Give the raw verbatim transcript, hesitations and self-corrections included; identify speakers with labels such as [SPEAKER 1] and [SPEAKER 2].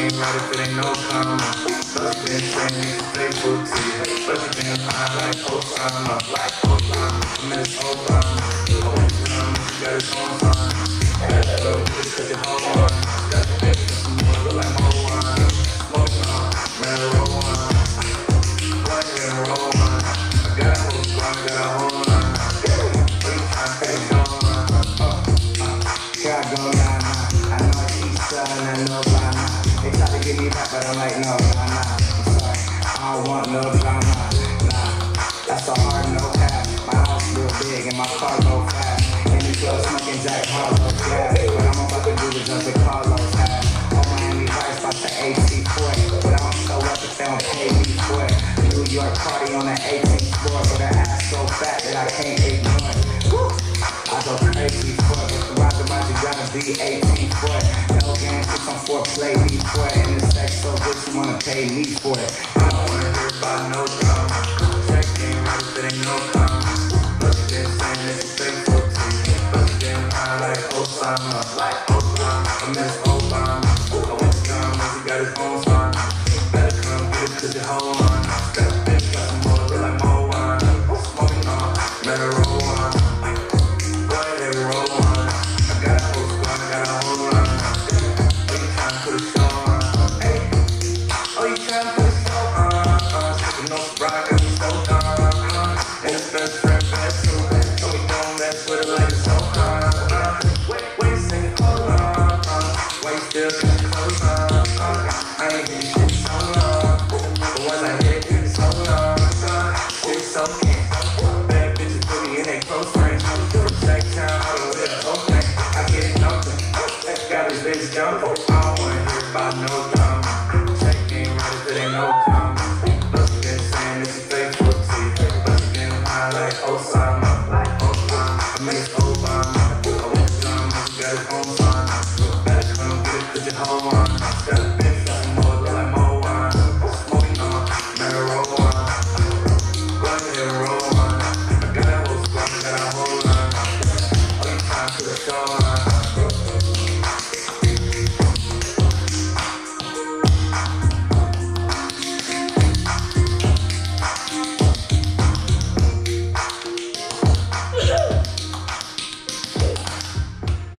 [SPEAKER 1] ain't right if it ain't no karma. But you been saying it's faithful to you. But you been high like Osama, like Obama. I miss Obama. I went to him, you got his own fun. Gotta go with this cause you're home on. Got the bitch with some more, look like Moana. Smoking on, marijuana. One here and roll on. I got a whole squad, I got a whole line. What you trying to say, going on?
[SPEAKER 2] God go nah nah. I know it's Easter and I know blah nah. They try to get me back, but I'm like no nah nah. I'm sorry, I don't want no drama. Nah, that's a hard no cap. My house real big and my car go fast. In the club smoking Jack Harlow gas. But I'm about to do the jump that Carlos had. On Miami Vice, about to A T for it. But I don't show up if they don't pay me for it. New York party on the eighteenth floor, but her ass so fat that I can't ignore it. Woo! I go crazy for it. With the rock about you gotta be eighteen for it. No game, six on four, play me for it. And the sex so good, you wanna pay me for it.
[SPEAKER 1] I don't wanna hear about no drama. Check ain't right if it ain't no karma. But you been saying this is faithful to you. But you been high like Osama, like Obama. I miss Obama. I went to him, he got his own fun. Better come get it cause you're home on. Got a bitch, got some more, look like Moana. Smoking on, marijuana. Go ahead and roll on. I got a whole squad, I got a whole line. Oh, you trying to put a show on? Hey. Oh, you trying to put a show on? Uh, sipping no Sprite, got me so gone. Uh, and his best friend, best too. So we don't mess with it like it's so gone. Uh, wait, wait, sing it, hold on. Uh, why you still getting close on? Uh, I ain't getting shit so long. But once I hit it, it's so long. Uh, shit so can't. Bad bitches put me in their close friends. Check town, all the way to Oakland. I get it dumping. Got this bitch jumping. I don't wanna hear about no drama. Check ain't right if it ain't no karma. But you been saying this is faithful to you. But you been high like Osama, like Obama. I miss Obama. I went to him, you got his own fun. Better come get it cause you're home on. Got a bitch